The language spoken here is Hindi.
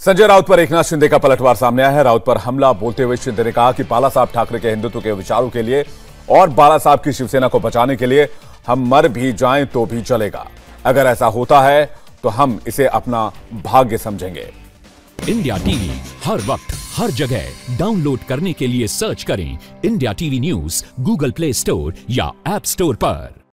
संजय राउत पर एकनाथ शिंदे का पलटवार सामने आया है। राउत पर हमला बोलते हुए शिंदे ने कहा कि बाला साहब ठाकरे के हिंदुत्व के विचारों के लिए और बाला साहब की शिवसेना को बचाने के लिए हम मर भी जाएं तो भी चलेगा। अगर ऐसा होता है तो हम इसे अपना भाग्य समझेंगे। इंडिया टीवी हर वक्त हर जगह डाउनलोड करने के लिए सर्च करें India TV news Google Play Store या ऐप स्टोर पर।